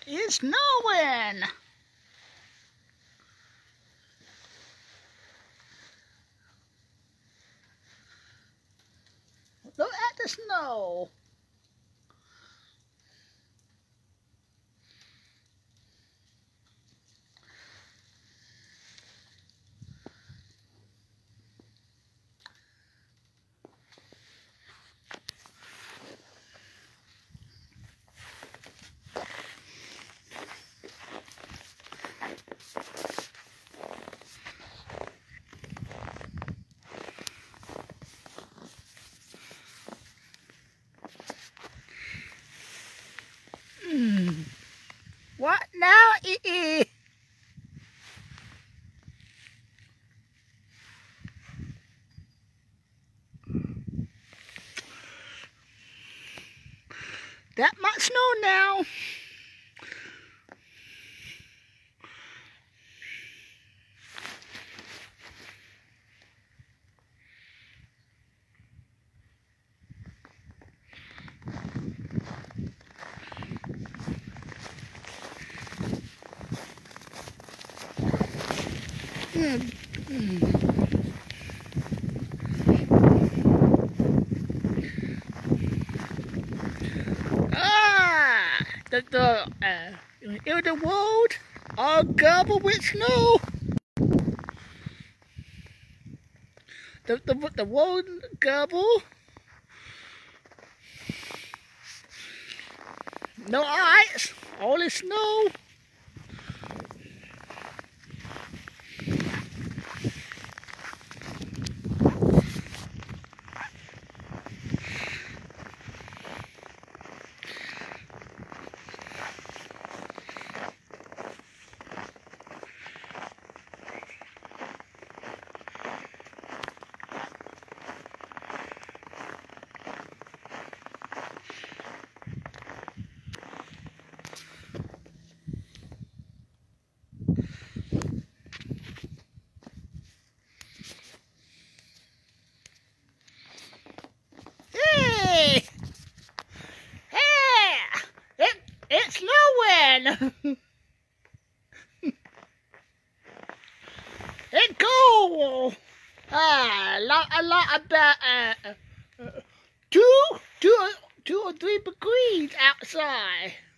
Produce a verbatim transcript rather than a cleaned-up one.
It's snowing. Look at the snow. Mm. What now, E-E? That might snow now. Mm. Mm. Ah, the the uh, in the world all covered with snow. The the the world covered. No ice, only snow. Hey, hey, it it's snowing. It's cold. Ah, a lot, a lot about uh, uh, two, two, two or three degrees outside.